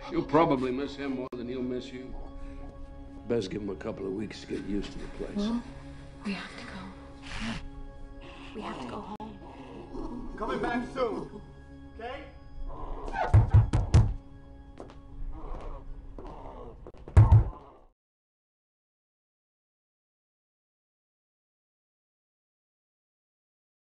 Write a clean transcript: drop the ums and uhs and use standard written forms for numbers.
You'll probably miss him more than he'll miss you. Best give him a couple of weeks to get used to the place. Well, we have to go. We have to go home. Coming back soon.